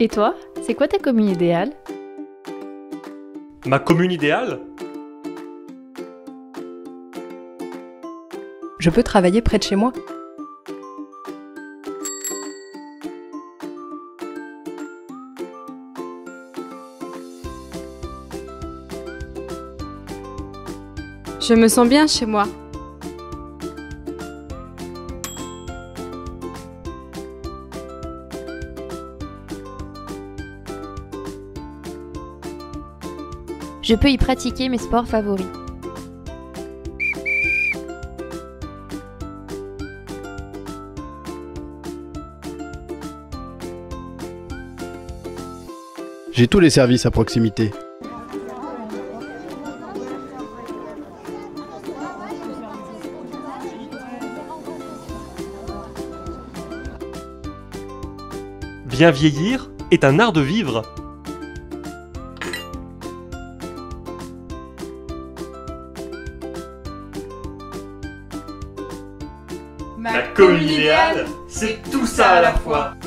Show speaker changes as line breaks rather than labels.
Et toi, c'est quoi ta commune idéale?
Ma commune idéale?
Je peux travailler près de chez moi.
Je me sens bien chez moi.
Je peux y pratiquer mes sports favoris.
J'ai tous les services à proximité.
Bien vieillir est un art de vivre. Ma commune idéale, c'est tout ça à la fois.